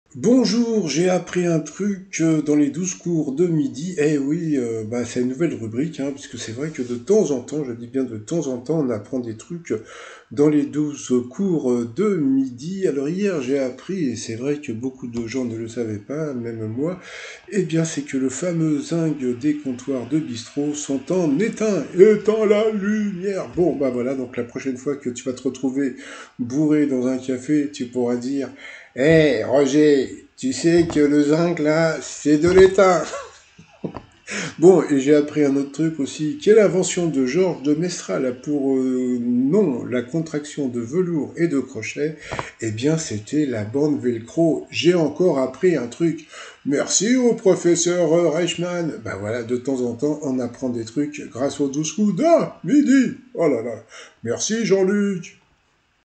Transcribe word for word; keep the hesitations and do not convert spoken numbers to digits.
Bonjour, j'ai appris un truc euh, dans les douze cours de midi. Eh oui, euh, bah, c'est une nouvelle rubrique, hein, puisque c'est vrai que de temps en temps, je dis bien de temps en temps, on apprend des trucs dans les douze cours euh, de midi. Alors hier, j'ai appris, et c'est vrai que beaucoup de gens ne le savaient pas, même moi, eh bien c'est que le fameux zinc des comptoirs de bistrot sont en éteint. Éteins la lumière. Bon, bah voilà, donc la prochaine fois que tu vas te retrouver bourré dans un café, tu pourras dire hé, Roger, tu sais que le zinc, là, c'est de l'étain. Bon, et j'ai appris un autre truc aussi. Quelle invention de Georges de Mestral pour euh, nom la contraction de velours et de crochet? Eh bien, c'était la bande velcro. J'ai encore appris un truc. Merci au professeur euh, Reichmann. Ben voilà, de temps en temps, on apprend des trucs grâce aux douze coups d'un midi. Oh là là. Merci Jean-Luc.